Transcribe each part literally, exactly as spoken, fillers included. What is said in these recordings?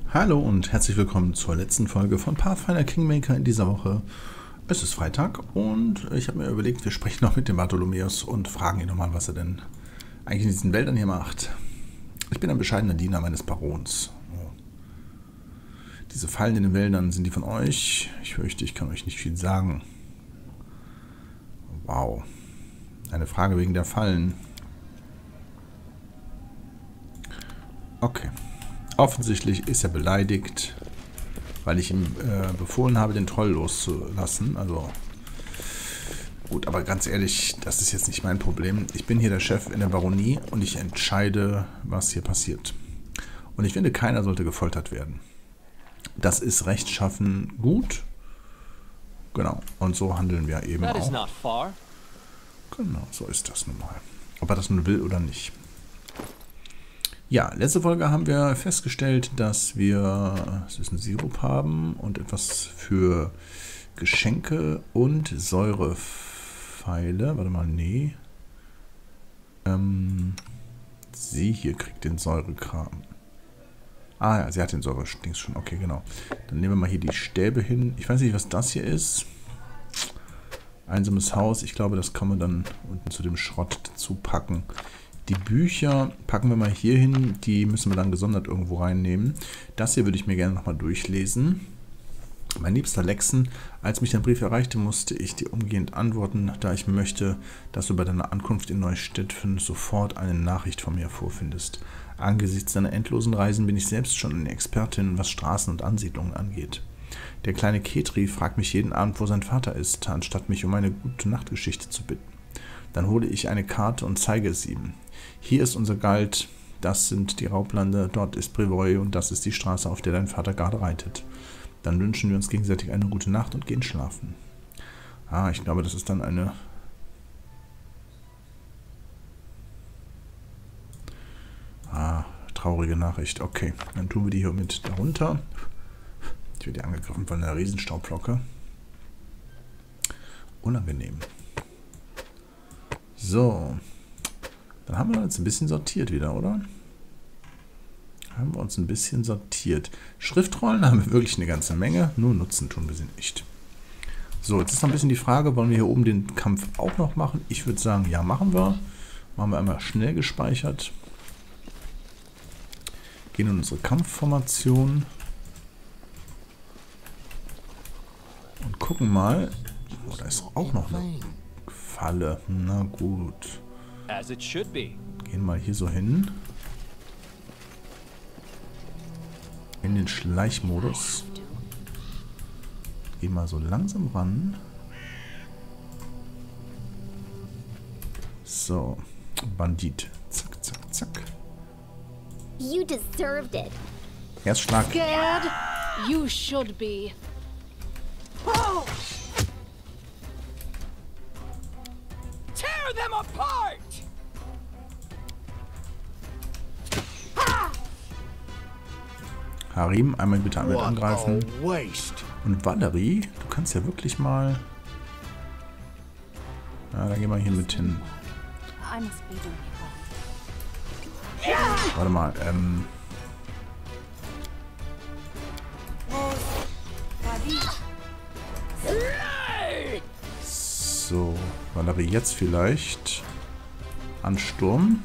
Hallo und herzlich willkommen zur letzten Folge von Pathfinder Kingmaker in dieser Woche. Es ist Freitag und ich habe mir überlegt, wir sprechen noch mit dem Bartholomäus und fragen ihn nochmal, was er denn eigentlich in diesen Wäldern hier macht. Ich bin ein bescheidener Diener meines Barons. Oh. Diese Fallen in den Wäldern, sind die von euch? Ich fürchte, ich kann euch nicht viel sagen. Wow. Eine Frage wegen der Fallen. Okay. Offensichtlich ist er beleidigt, weil ich ihm äh, befohlen habe, den Troll loszulassen. Also gut, aber ganz ehrlich, das ist jetzt nicht mein Problem. Ich bin hier der Chef in der Baronie und ich entscheide, was hier passiert. Und ich finde, keiner sollte gefoltert werden. Das ist rechtschaffen gut. Genau, und so handeln wir eben auch. Genau, so ist das nun mal. Ob er das nun will oder nicht. Ja, letzte Folge haben wir festgestellt, dass wir süßen Sirup haben und etwas für Geschenke und Säurepfeile. Warte mal, nee. Ähm, sie hier kriegt den Säurekram. Ah ja, sie hat den Säure-Dings schon. Okay, genau. Dann nehmen wir mal hier die Stäbe hin. Ich weiß nicht, was das hier ist. Einsames Haus. Ich glaube, das kann man dann unten zu dem Schrott dazu packen. Die Bücher packen wir mal hier hin, die müssen wir dann gesondert irgendwo reinnehmen. Das hier würde ich mir gerne nochmal durchlesen. Mein liebster Lexen, als mich dein Brief erreichte, musste ich dir umgehend antworten, da ich möchte, dass du bei deiner Ankunft in Neustädten sofort eine Nachricht von mir vorfindest. Angesichts deiner endlosen Reisen bin ich selbst schon eine Expertin, was Straßen und Ansiedlungen angeht. Der kleine Ketri fragt mich jeden Abend, wo sein Vater ist, anstatt mich um eine gute Nachtgeschichte zu bitten. Dann hole ich eine Karte und zeige es ihm. Hier ist unser Galt, das sind die Raublande, dort ist Brevoy und das ist die Straße, auf der dein Vater gerade reitet. Dann wünschen wir uns gegenseitig eine gute Nacht und gehen schlafen. Ah, ich glaube, das ist dann eine... Ah, traurige Nachricht. Okay, dann tun wir die hier mit darunter. Ich werde angegriffen von einer Riesenstaubflocke. Unangenehm. So, dann haben wir uns ein bisschen sortiert wieder, oder? Haben wir uns ein bisschen sortiert. Schriftrollen haben wir wirklich eine ganze Menge, nur nutzen tun wir sie nicht. So, jetzt ist noch ein bisschen die Frage, wollen wir hier oben den Kampf auch noch machen? Ich würde sagen, ja, machen wir. Machen wir einmal schnell gespeichert. Gehen in unsere Kampfformation. Und gucken mal. Oh, da ist auch noch eine Falle. Na gut. Gehen mal hier so hin. In den Schleichmodus. Gehen mal so langsam ran. So. Bandit. Zack, zack, zack. You deserved it. Erstschlag. Scared? You should be. Oh! Tear them apart! Harim, einmal bitte mit angreifen. Und Valerie, du kannst ja wirklich mal... Ja, dann gehen wir hier mit hin. Warte mal, ähm... So, Valerie, jetzt vielleicht Ansturm.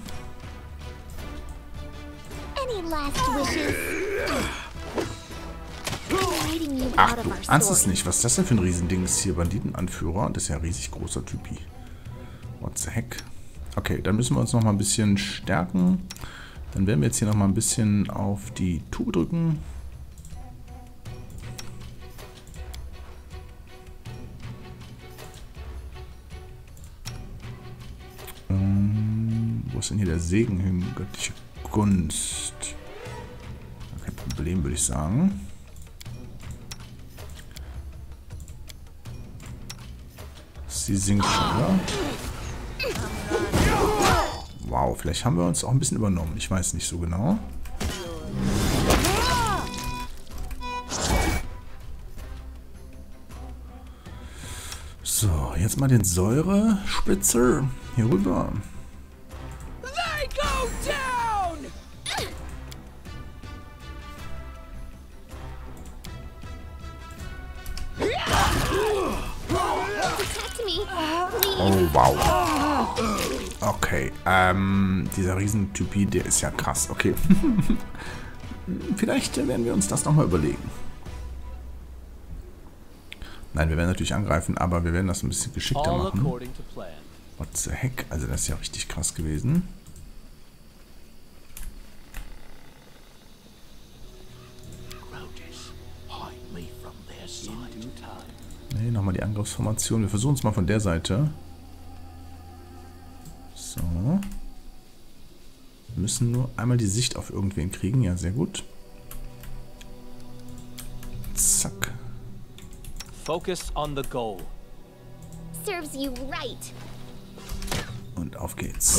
Ach, du ahnst es nicht. Was ist das denn für ein Riesending? Ist hier Banditenanführer. Das ist ja ein riesig großer Typi. What the heck? Okay, dann müssen wir uns noch mal ein bisschen stärken. Dann werden wir jetzt hier noch mal ein bisschen auf die Tube drücken. Wo ist denn hier der Segen hin? Göttliche Gunst. Kein Problem, würde ich sagen. Sie singt schneller. Wow, vielleicht haben wir uns auch ein bisschen übernommen. Ich weiß nicht so genau. So, jetzt mal den Säurespitzer hier rüber. me, please. Oh, wow. Okay, ähm, dieser Riesentypi, der ist ja krass. Okay. Vielleicht werden wir uns das nochmal überlegen. Nein, wir werden natürlich angreifen, aber wir werden das ein bisschen geschickter machen. What the heck? Also das ist ja richtig krass gewesen. Ne, nochmal die Angriffsformation. Wir versuchen es mal von der Seite. So. Wir müssen nur einmal die Sicht auf irgendwen kriegen. Ja, sehr gut. Zack. Focus on the goal. Serves you right. Und auf geht's.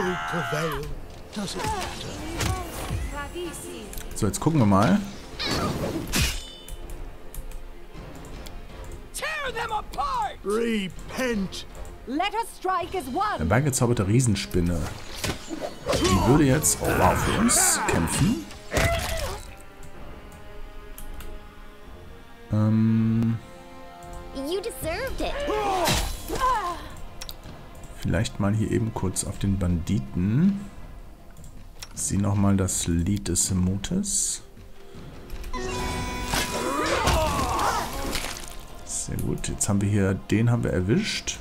So, jetzt gucken wir mal. Tear them apart! Repent! Let us strike as one! Der beigezauberte Riesenspinne. Die würde jetzt, oh wow, für uns kämpfen. Ähm... You deserved it. Vielleicht mal hier eben kurz auf den Banditen. Sieh nochmal das Lied des Mutes. Sehr gut. Jetzt haben wir hier, den haben wir erwischt.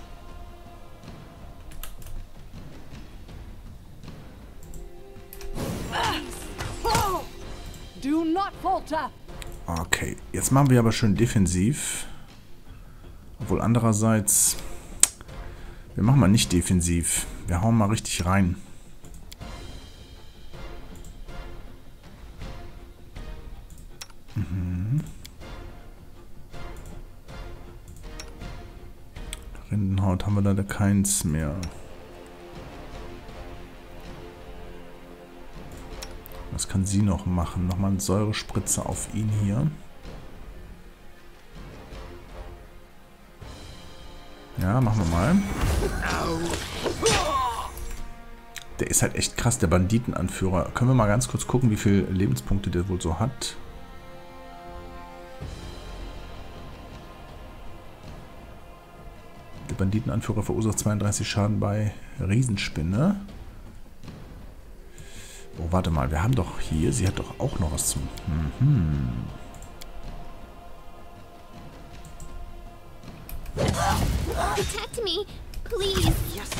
Do not falter! Okay, jetzt machen wir aber schön defensiv. Obwohl andererseits, wir machen mal nicht defensiv. Wir hauen mal richtig rein. Mhm. Rindenhaut haben wir leider keins mehr. Was kann sie noch machen? Nochmal eine Säurespritze auf ihn hier. Ja, machen wir mal. Der ist halt echt krass, der Banditenanführer. Können wir mal ganz kurz gucken, wie viele Lebenspunkte der wohl so hat? Der Banditenanführer verursacht zweiunddreißig Schaden bei Riesenspinne. Oh, warte mal, wir haben doch hier, sie hat doch auch noch was zu... Mhm. Protect me, please.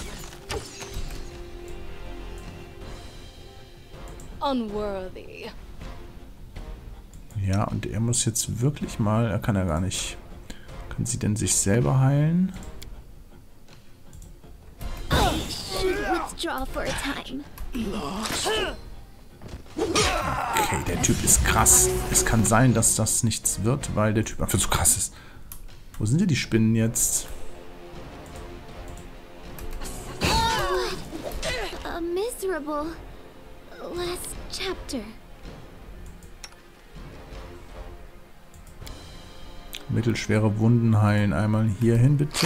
Unworthy. Ja, und er muss jetzt wirklich mal... Er kann ja gar nicht... Kann sie denn sich selber heilen? I should withdraw for a time. Okay, der Typ ist krass. Es kann sein, dass das nichts wird, weil der Typ einfach so krass ist. Wo sind denn die Spinnen jetzt? A miserable last chapter. Mittelschwere Wunden heilen. Einmal hier hin, bitte.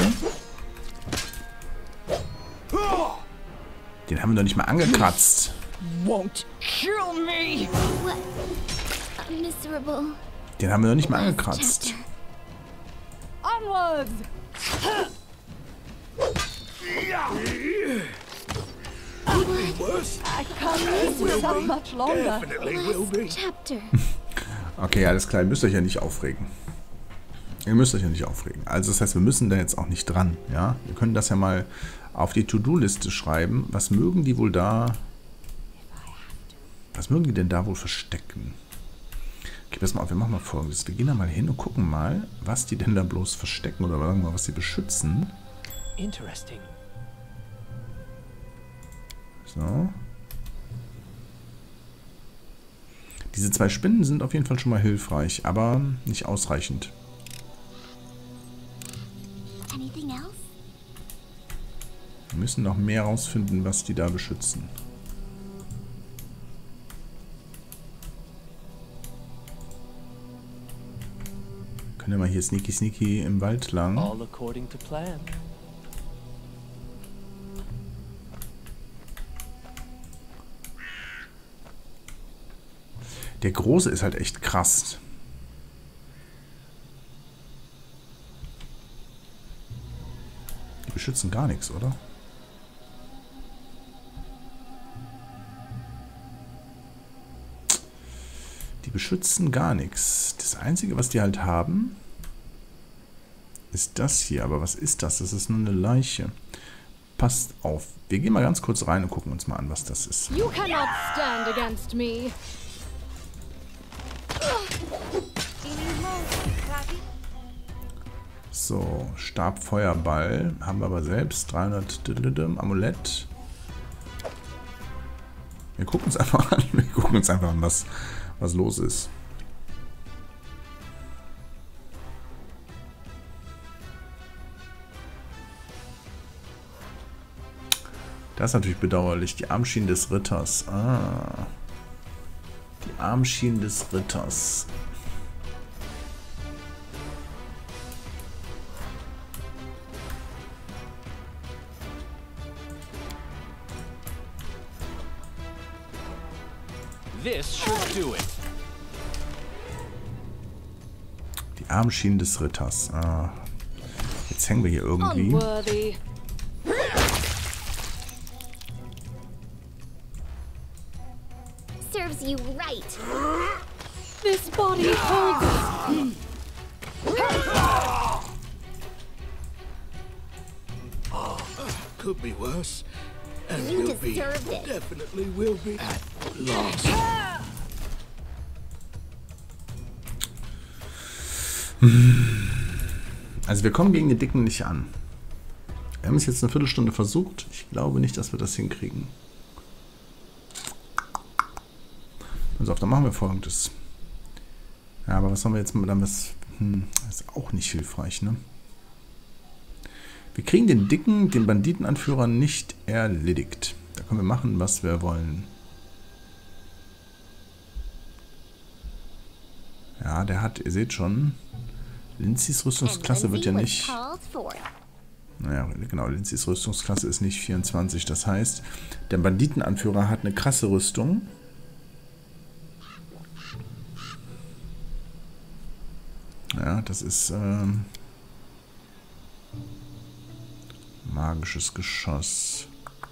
Den haben wir doch nicht mal angekratzt. Won't kill me! What? A miserable Den haben wir doch nicht mal last angekratzt. chapter. Onwards! I can't live without much longer. Last chapter. Okay, alles klar. Ihr müsst euch ja nicht aufregen. Ihr müsst euch ja nicht aufregen. Also das heißt, wir müssen da jetzt auch nicht dran. Ja, wir können das ja mal auf die To-Do-Liste schreiben. Was mögen die wohl da... Was mögen die denn da wohl verstecken? Okay, pass mal auf, wir machen mal Folgendes. Wir gehen da mal hin und gucken mal, was die denn da bloß verstecken oder sagen wir mal, was sie beschützen. Interesting. So. Diese zwei Spinnen sind auf jeden Fall schon mal hilfreich, aber nicht ausreichend. Anything else? Wir müssen noch mehr rausfinden, was die da beschützen. Können wir mal hier sneaky sneaky im Wald lang. All according to plan. Der Große ist halt echt krass. beschützen gar nichts, oder? Die beschützen gar nichts. Das Einzige, was die halt haben, ist das hier. Aber was ist das? Das ist nur eine Leiche. Passt auf. Wir gehen mal ganz kurz rein und gucken uns mal an, was das ist. You cannot stand against me. So, Stabfeuerball. Haben wir aber selbst. dreihundert Amulett. Wir gucken uns einfach an. Wir gucken uns einfach an, was, was los ist. Das ist natürlich bedauerlich. Die Armschienen des Ritters. Ah. Die Armschienen des Ritters. This should do it. Die Armschienen des Ritters. Ah. Jetzt hängen wir hier irgendwie. Unworthy. Serves you right. This body holds. Could be worse. And You will be. deserved it. Definitely will be. At last. Also wir kommen gegen die Dicken nicht an. Wir haben es jetzt eine Viertelstunde versucht. Ich glaube nicht, dass wir das hinkriegen. Also auf, dann machen wir Folgendes. Ja, aber was haben wir jetzt mit damit? Hm, das ist auch nicht hilfreich, ne? Wir kriegen den Dicken, den Banditenanführer nicht erledigt. Da können wir machen, was wir wollen. Ja, der hat, ihr seht schon, Lindsays Rüstungsklasse wird ja nicht... Naja, genau, Lindsays Rüstungsklasse ist nicht vierundzwanzig. Das heißt, der Banditenanführer hat eine krasse Rüstung. Ja, das ist ähm, magisches Geschoss.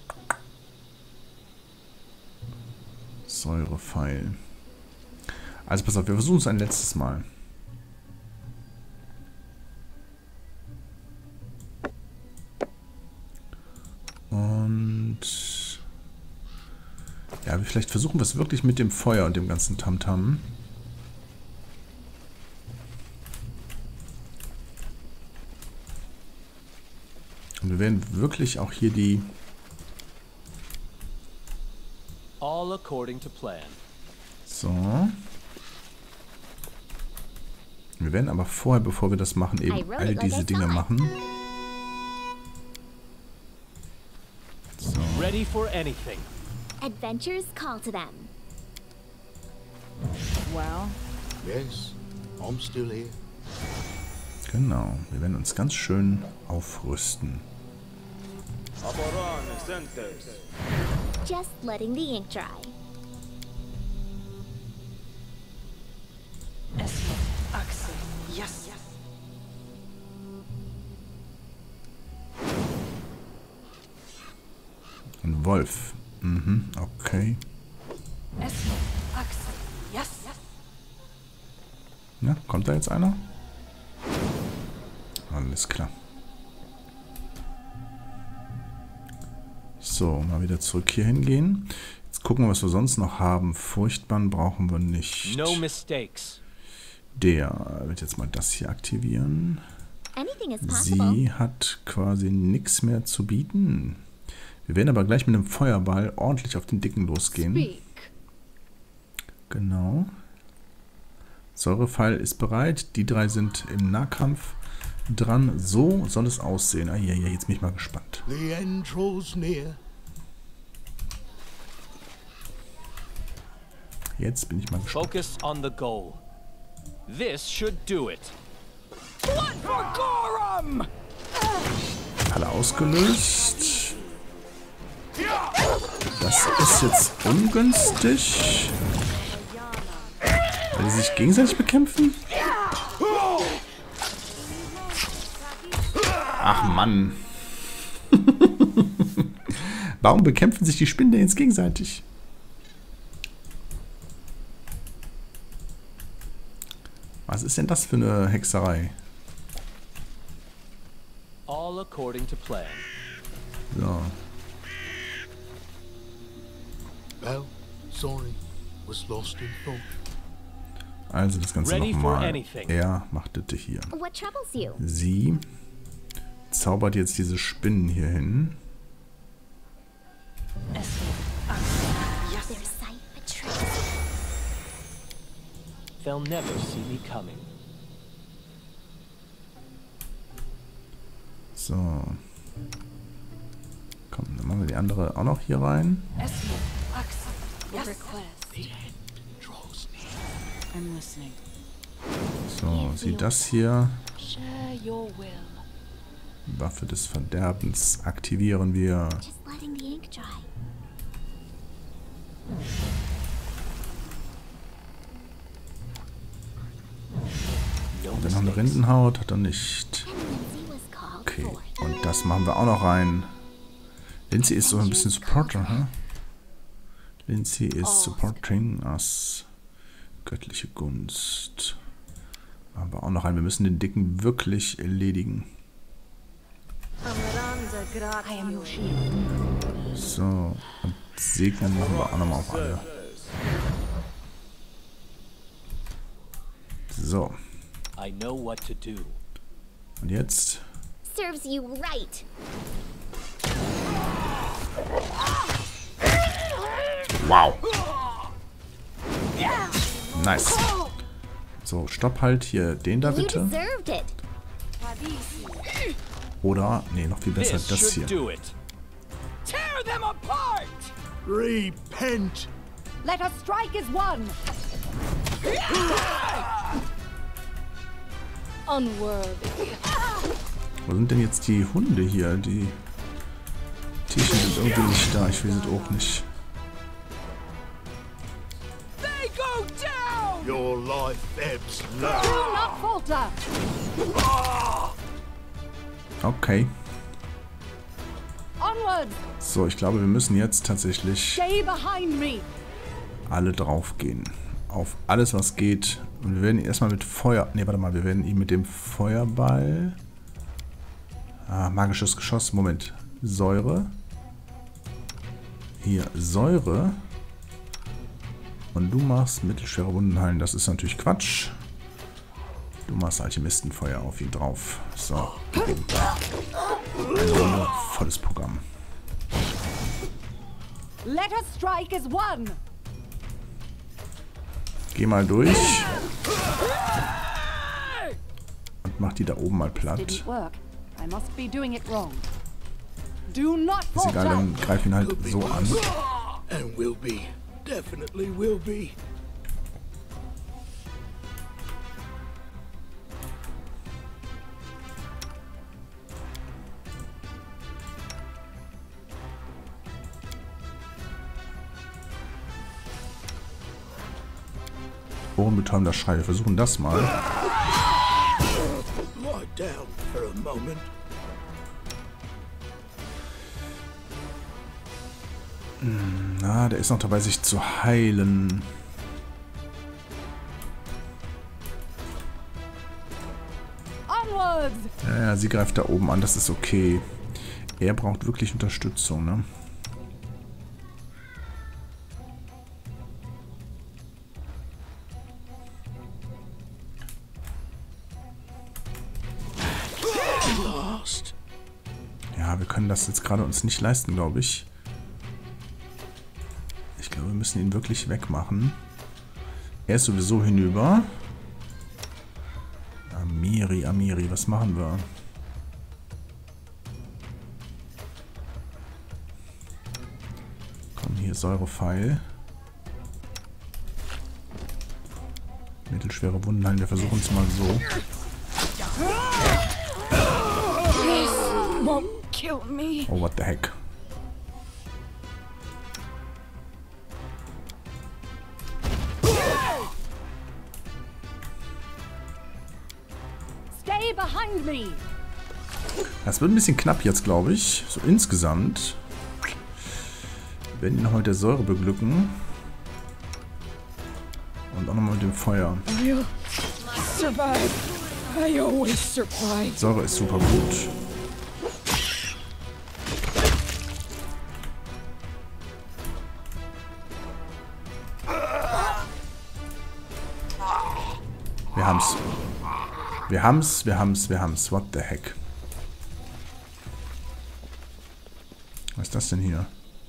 Säurepfeil. Also pass auf, wir versuchen es ein letztes Mal. Und ja, vielleicht versuchen wir es wirklich mit dem Feuer und dem ganzen Tamtam. Und wir werden wirklich auch hier die... All according to plan. So. Wir werden aber vorher, bevor wir das machen, eben all diese Dinge machen. So. Ready for anything. Adventures call to them. Well, Yes, I'm still here. Genau. Wir werden uns ganz schön aufrüsten. Just letting the ink dry. Axel. Yes. Ein Wolf. Mhm, okay. Axel. Yes. Na, kommt da jetzt einer? Alles klar. So, mal wieder zurück hier hingehen. Jetzt gucken wir, was wir sonst noch haben. Furchtbann brauchen wir nicht. No mistakes. Der wird jetzt mal das hier aktivieren. Anything is possible. Sie hat quasi nichts mehr zu bieten. Wir werden aber gleich mit einem Feuerball ordentlich auf den Dicken losgehen. Speak. Genau. Säurepfeil ist bereit. Die drei sind im Nahkampf dran. So soll es aussehen. Ah, ja, ja, jetzt bin ich mal gespannt. The end draws near. Jetzt bin ich mal gespannt. Focus on the goal. This should do it. Blood for Gorum! Alle ausgelöst. Das ist jetzt ungünstig. Weil sie sich gegenseitig bekämpfen? Ach Mann. Warum bekämpfen sich die Spinnen jetzt gegenseitig? Was ist denn das für eine Hexerei? All according to plan. So. Well, sorry. Was lost in thought. Also das Ganze Ready for nochmal. anything. Er macht das hier. What troubles you? Sie zaubert jetzt diese Spinnen hier hin. Their sight betrays. They'll never see me coming. So. Komm, dann machen wir die andere auch noch hier rein. I'm listening. So, sie das hier. Share your will. Waffe des Verderbens aktivieren wir. Just letting the ink dry. No Hat er noch eine mistakes. Rindenhaut? Hat er nicht. And Lindsay was called Okay, for. und das machen wir auch noch rein. Lindsay ist so ein bisschen Supporter, hä? Lindsay ist supporting us. Göttliche Gunst. Machen wir auch noch rein. Wir müssen den Dicken wirklich erledigen. I am your shield. So, und segnen machen wir auch nochmal auf alle. So, I know what to do. und jetzt Serves you right. wow. Nice. So, stopp halt hier den da You bitte. deserved it. Oder, nee, noch viel besser This das should hier. do it. Tear them apart! Repent! Let us strike as one! Unworthy. Wo sind denn jetzt die Hunde hier? Die Tierchen sind irgendwie nicht da. Ich weiß es auch nicht. They go down! Your life ebbs low. Do not falter! Okay. Onwards! So, ich glaube, wir müssen jetzt tatsächlich Stay behind me! alle draufgehen. Auf alles, was geht. Und wir werden ihn erstmal mit Feuer... Ne, warte mal. Wir werden ihn mit dem Feuerball... Ah, magisches Geschoss. Moment. Säure. Hier, Säure. Und du machst mittelschwere Wunden heilen. Das ist natürlich Quatsch. Du machst Alchemistenfeuer auf ihn drauf. So. Also, volles Programm. Let us strike as one! Geh mal durch. Und mach die da oben mal platt. Didn't work. I must be doing it wrong. Do not Ist egal, falter! dann greif ihn halt Could be so an. worse. And will be. Definitely will be. Ohrenbetäubender Schrei. Wir versuchen das mal. Lie down for a moment. Na, der ist noch dabei, sich zu heilen. Onwards! Ja, ja, sie greift da oben an. Das ist okay. Er braucht wirklich Unterstützung, ne? Last. Ja, wir können das jetzt gerade uns nicht leisten, glaube ich. Ich glaube, wir müssen ihn wirklich wegmachen. Er ist sowieso hinüber. Amiri, Amiri, was machen wir? Komm, hier, Säurepfeil. Mittelschwere Wunden heilen. Wir versuchen es mal so. Won't kill me. Oh, what the heck. Stay behind me! Das wird ein bisschen knapp jetzt, glaube ich. So insgesamt. werden ihn nochmal mit der Säure beglücken. Und auch nochmal mit dem Feuer. I'll survive. I always survive. Säure ist super gut. Wir haben's. Wir haben's, wir haben's, wir haben's. What the heck? Was ist das denn hier?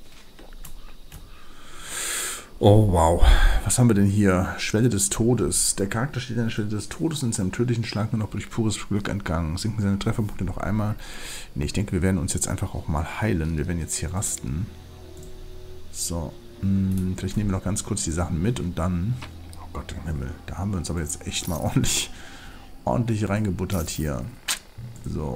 Oh, wow. Was haben wir denn hier? Schwelle des Todes. Der Charakter steht an der Schwelle des Todes und ist einem tödlichen Schlag nur noch durch pures Glück entgangen. Sinken seine Trefferpunkte noch einmal. Ne, ich denke, wir werden uns jetzt einfach auch mal heilen. Wir werden jetzt hier rasten. So. Hm, vielleicht nehmen wir noch ganz kurz die Sachen mit und dann... Oh Gott im Himmel. Da haben wir uns aber jetzt echt mal ordentlich, ordentlich reingebuttert hier. So.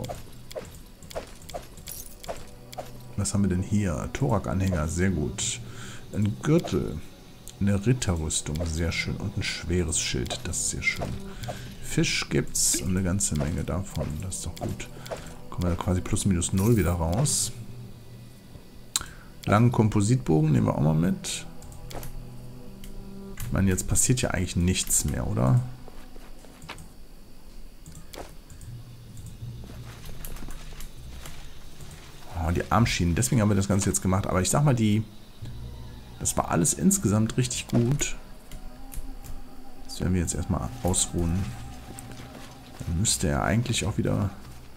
Was haben wir denn hier? Thorak-Anhänger, sehr gut. Ein Gürtel. Eine Ritterrüstung, sehr schön. Und ein schweres Schild, das ist sehr schön. Fisch gibt's und eine ganze Menge davon. Das ist doch gut. Kommen wir quasi plus minus null wieder raus. Langen Kompositbogen nehmen wir auch mal mit. Ich meine, jetzt passiert ja eigentlich nichts mehr, oder? Oh, die Armschienen. Deswegen haben wir das Ganze jetzt gemacht. Aber ich sag mal, die... Das war alles insgesamt richtig gut. Das werden wir jetzt erstmal ausruhen. Dann müsste er eigentlich auch wieder...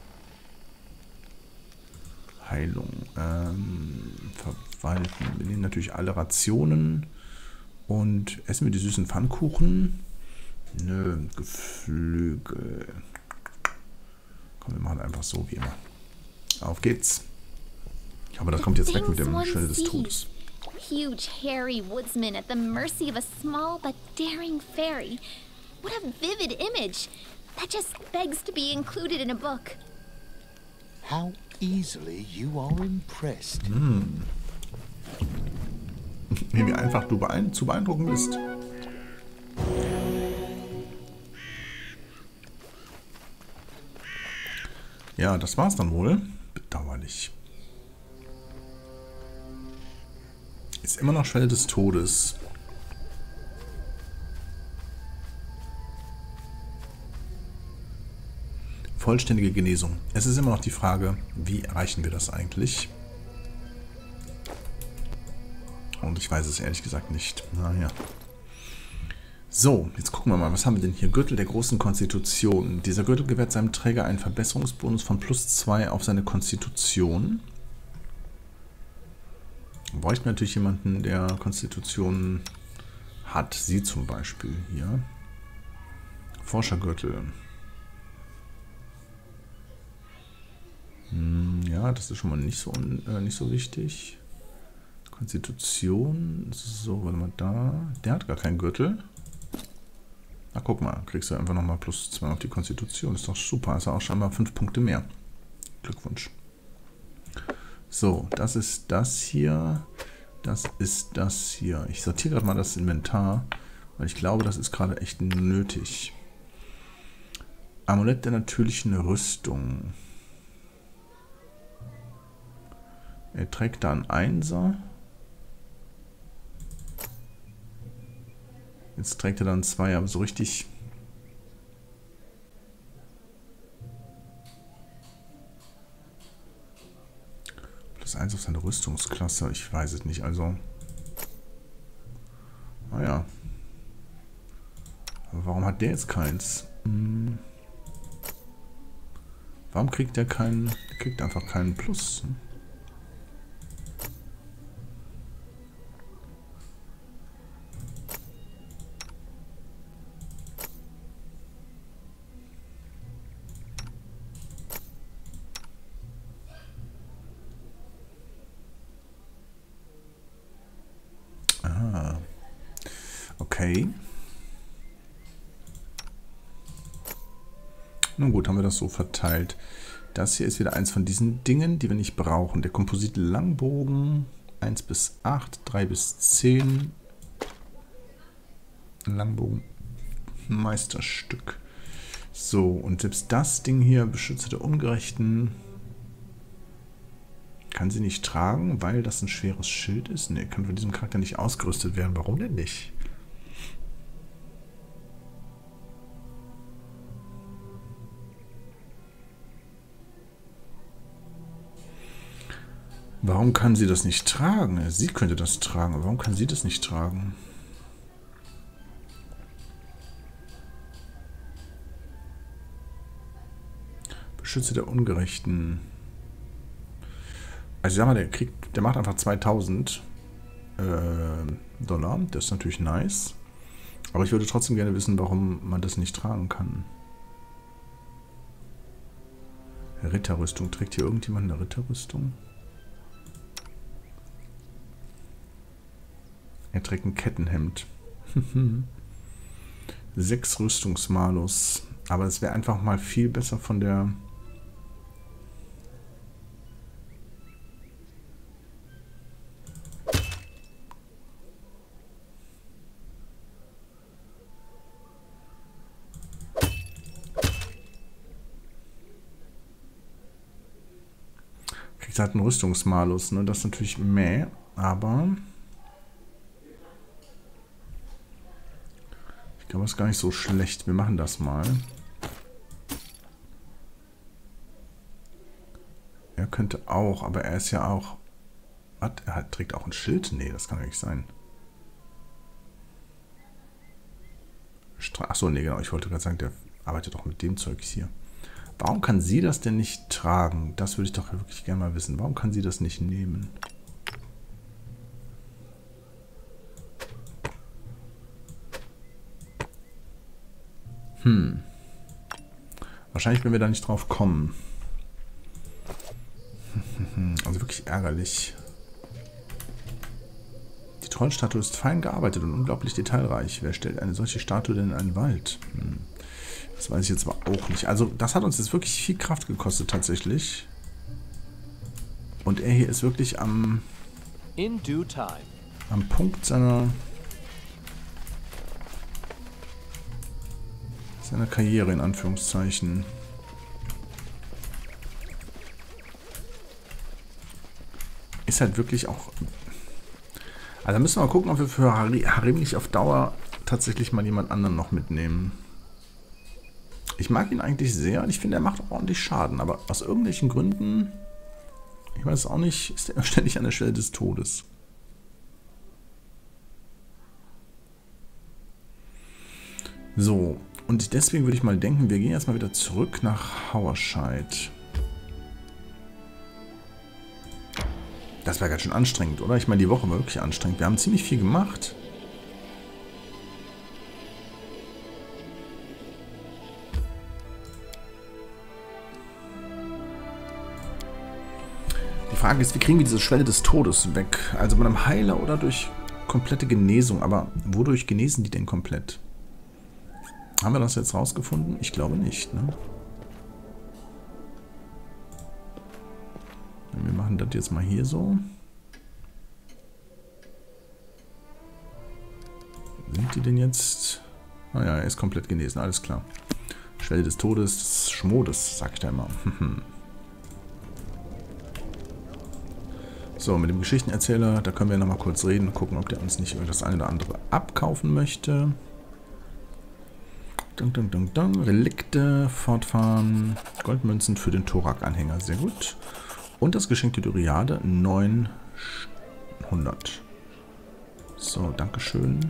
Heilung. Ähm, verwalten. Wir nehmen natürlich alle Rationen. Und essen wir die süßen Pfannkuchen? Nö, Geflügel. Komm, wir machen einfach so wie immer. Auf geht's. Aber das kommt jetzt weg mit dem Schwelle des Todes. Huge, hairy woodsman at the mercy of a small but daring fairy. What a vivid image. That just begs to be included in a book. How easily you are impressed. Hm. Wie einfach du beein zu beeindrucken bist. Ja, das war's dann wohl. Bedauerlich. Ist immer noch Schwelle des Todes. Vollständige Genesung. Es ist immer noch die Frage, wie erreichen wir das eigentlich? Und ich weiß es ehrlich gesagt nicht. Naja. So, jetzt gucken wir mal, was haben wir denn hier? Gürtel der großen Konstitution. Dieser Gürtel gewährt seinem Träger einen Verbesserungsbonus von plus zwei auf seine Konstitution. Bräuchte natürlich jemanden, der Konstitution hat. Sie zum Beispiel hier. Forschergürtel. Hm, ja, das ist schon mal nicht so, äh, nicht so wichtig. Konstitution. So, warte mal da. Der hat gar keinen Gürtel. Na, guck mal. Kriegst du einfach nochmal plus zwei auf die Konstitution. Ist doch super. Ist auch schon mal fünf Punkte mehr. Glückwunsch. So, das ist das hier. Das ist das hier. Ich sortiere gerade mal das Inventar, weil ich glaube, das ist gerade echt nötig. Amulett der natürlichen Rüstung. Er trägt da einen Einser. Jetzt trägt er dann zwei, aber so richtig... Plus eins auf seine Rüstungsklasse, ich weiß es nicht, also... Naja. Aber warum hat der jetzt keins? Hm. Warum kriegt der keinen... Der kriegt einfach keinen Plus, hm? Okay. Nun gut, haben wir das so verteilt. Das hier ist wieder eins von diesen Dingen, die wir nicht brauchen. Der Komposit Langbogen eins bis acht, drei bis zehn. Langbogen Meisterstück. So, und selbst das Ding hier, Beschützer der Ungerechten, Kann sie nicht tragen, weil das ein schweres Schild ist? Ne, kann von diesem Charakter nicht ausgerüstet werden. Warum denn nicht? Warum kann sie das nicht tragen? Sie könnte das tragen, aber warum kann sie das nicht tragen? Beschützer der Ungerechten. Also ich sag mal, der kriegt, der macht einfach zweitausend äh, Dollar. Das ist natürlich nice. Aber ich würde trotzdem gerne wissen, warum man das nicht tragen kann. Ritterrüstung. Trägt hier irgendjemand eine Ritterrüstung? Er trägt ein Kettenhemd. Sechs Rüstungsmalus. Aber es wäre einfach mal viel besser von der... Kriegt halt einen Rüstungsmalus, ne? Das ist natürlich meh, aber... Ich glaube, das ist gar nicht so schlecht. Wir machen das mal. Er könnte auch, aber er ist ja auch... Was? Er hat, trägt auch ein Schild? Nee, das kann ja nicht sein. Achso, nee, genau. Ich wollte gerade sagen, der arbeitet doch mit dem Zeug hier. Warum kann sie das denn nicht tragen? Das würde ich doch wirklich gerne mal wissen. Warum kann sie das nicht nehmen? Hm. Wahrscheinlich, wenn wir da nicht drauf kommen. Also wirklich ärgerlich. Die Trollstatue ist fein gearbeitet und unglaublich detailreich. Wer stellt eine solche Statue denn in einen Wald? Hm. Das weiß ich jetzt aber auch nicht. Also das hat uns jetzt wirklich viel Kraft gekostet tatsächlich. Und er hier ist wirklich am, In due time. am Punkt seiner... seiner Karriere, in Anführungszeichen. Ist halt wirklich auch... Also da müssen wir mal gucken, ob wir für Harem nicht auf Dauer tatsächlich mal jemand anderen noch mitnehmen. Ich mag ihn eigentlich sehr und ich finde, er macht auch ordentlich Schaden. Aber aus irgendwelchen Gründen, ich weiß auch nicht, ist er ständig an der Stelle des Todes. So, und deswegen würde ich mal denken, wir gehen erstmal wieder zurück nach Hauerscheid. Das war ganz schön anstrengend, oder? Ich meine, die Woche war wirklich anstrengend. Wir haben ziemlich viel gemacht. Die Frage ist, wie kriegen wir diese Schwelle des Todes weg? Also mit einem Heiler oder durch komplette Genesung? Aber wodurch genesen die denn komplett? Haben wir das jetzt rausgefunden? Ich glaube nicht, ne? Wir machen das jetzt mal hier so. Sind die denn jetzt... Naja, er ist komplett genesen, alles klar. Schwelle des Todes, des Schmodes, sag ich da immer. So, mit dem Geschichtenerzähler, da können wir nochmal kurz reden und gucken, ob der uns nicht das eine oder andere abkaufen möchte. Dun, dun, dun, dun. Relikte, fortfahren, Goldmünzen für den Thorak-Anhänger, sehr gut. Und das Geschenk der Doriade, neunhundert. So, dankeschön.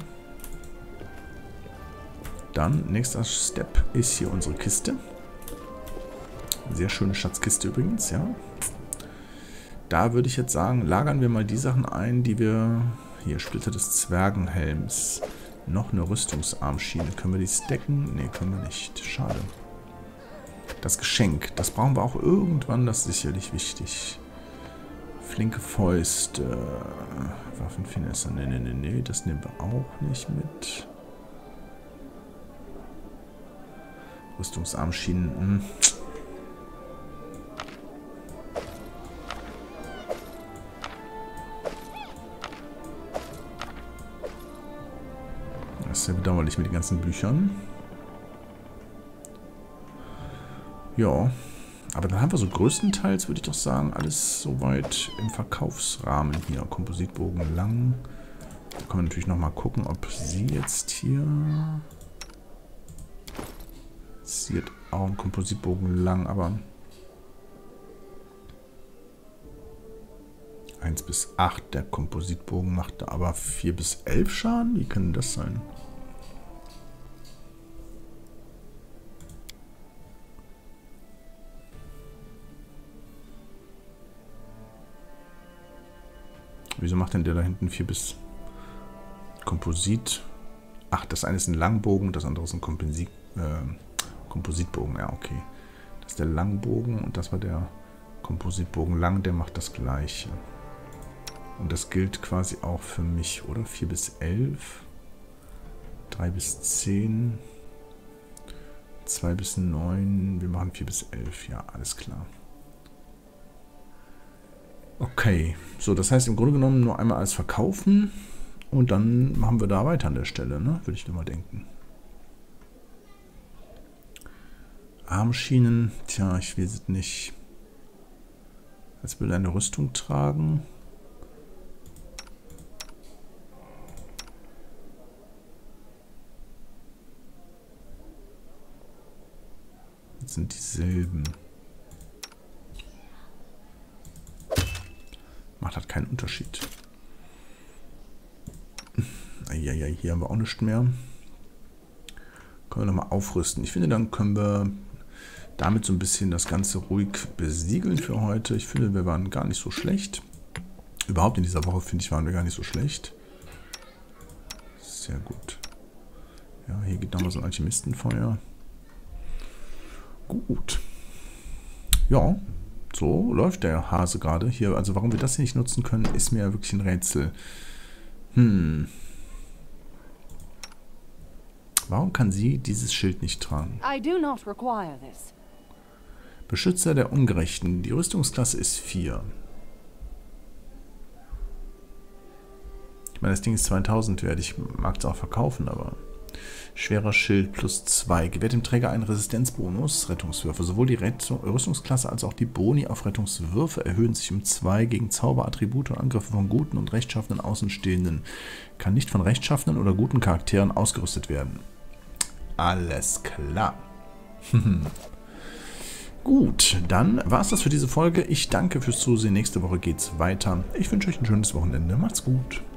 Dann, nächster Step ist hier unsere Kiste. Sehr schöne Schatzkiste übrigens, ja. Da würde ich jetzt sagen, lagern wir mal die Sachen ein, die wir... Hier, Splitter des Zwergenhelms. Noch eine Rüstungsarmschiene. Können wir die stacken? Ne, können wir nicht. Schade. Das Geschenk, das brauchen wir auch irgendwann, das ist sicherlich wichtig. Flinke Fäuste. Waffenfinesse. Ne, ne, ne, ne, das nehmen wir auch nicht mit. Rüstungsarmschienen. Hm. Das ist ja bedauerlich mit den ganzen Büchern. Ja, Aber dann haben wir so größtenteils, würde ich doch sagen, alles soweit im Verkaufsrahmen hier. Kompositbogen lang. Da können wir natürlich nochmal gucken, ob sie jetzt hier... Sie hat auch einen Kompositbogen lang, aber... eins bis acht, der Kompositbogen macht da aber vier bis elf Schaden? Wie kann das sein? Wieso macht denn der da hinten vier bis Komposit? Ach, das eine ist ein Langbogen, das andere ist ein Komposit, äh, Kompositbogen. Ja, okay. Das ist der Langbogen und das war der Kompositbogen lang, der macht das gleiche. Und das gilt quasi auch für mich, oder? vier bis elf, drei bis zehn, zwei bis neun, wir machen vier bis elf, ja, alles klar. Okay, so, das heißt im Grunde genommen nur einmal alles verkaufen und dann machen wir da weiter an der Stelle, ne? Würde ich dir mal denken. Armschienen, tja, ich will es nicht. Jetzt will er eine Rüstung tragen. Das sind dieselben. Macht halt keinen Unterschied. Ja, ja, hier haben wir auch nichts mehr. Können wir nochmal aufrüsten. Ich finde, dann können wir damit so ein bisschen das Ganze ruhig besiegeln für heute. Ich finde, wir waren gar nicht so schlecht. Überhaupt in dieser Woche, finde ich, waren wir gar nicht so schlecht. Sehr gut. Ja, hier geht nochmal so ein Alchemistenfeuer. Gut. Ja, so läuft der Hase gerade hier. Also warum wir das hier nicht nutzen können, ist mir wirklich ein Rätsel. Hm. Warum kann sie dieses Schild nicht tragen? I do not require this. Beschützer der Ungerechten. Die Rüstungsklasse ist vier. Ich meine, das Ding ist zweitausend wert. Ich mag es auch verkaufen, aber... Schwerer Schild plus zwei. Gewährt dem Träger einen Resistenzbonus. Rettungswürfe. Sowohl die Rettung, Rüstungsklasse als auch die Boni auf Rettungswürfe erhöhen sich um zwei gegen Zauberattribute und Angriffe von guten und rechtschaffenen Außenstehenden. Kann nicht von rechtschaffenen oder guten Charakteren ausgerüstet werden. Alles klar. Gut, dann war es das für diese Folge. Ich danke fürs Zusehen. Nächste Woche geht's weiter. Ich wünsche euch ein schönes Wochenende. Macht's gut.